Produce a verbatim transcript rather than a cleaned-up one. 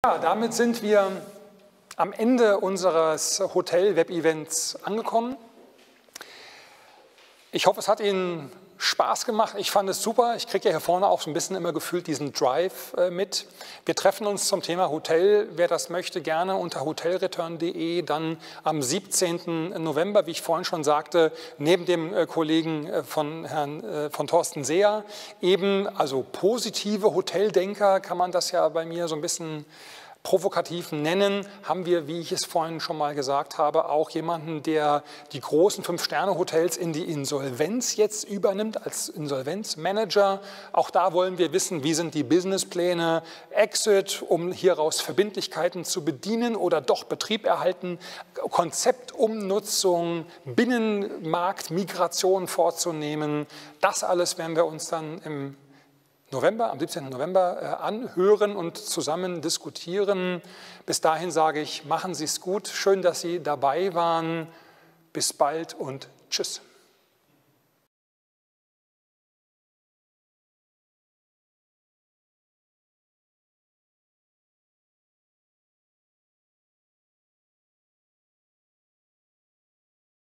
Ja, damit sind wir am Ende unseres Hotel-Web-Events angekommen. Ich hoffe, es hat Ihnen Spaß gemacht. Ich fand es super. Ich kriege ja hier vorne auch so ein bisschen immer gefühlt diesen Drive äh, mit. Wir treffen uns zum Thema Hotel. Wer das möchte, gerne unter hotelreturn punkt de. Dann am siebzehnten November, wie ich vorhin schon sagte, neben dem äh, Kollegen äh, von Herrn äh, von Thorsten Seer, eben also positive Hoteldenker, kann man das ja bei mir so ein bisschen provokativ nennen, haben wir, wie ich es vorhin schon mal gesagt habe, auch jemanden, der die großen Fünf-Sterne-Hotels in die Insolvenz jetzt übernimmt als Insolvenzmanager. Auch da wollen wir wissen, wie sind die Businesspläne, Exit, um hieraus Verbindlichkeiten zu bedienen oder doch Betrieb erhalten, Konzeptumnutzung, Binnenmarkt, Migration vorzunehmen. Das alles werden wir uns dann im November, am siebzehnten November äh, anhören und zusammen diskutieren. Bis dahin sage ich, machen Sie es gut. Schön, dass Sie dabei waren. Bis bald und tschüss.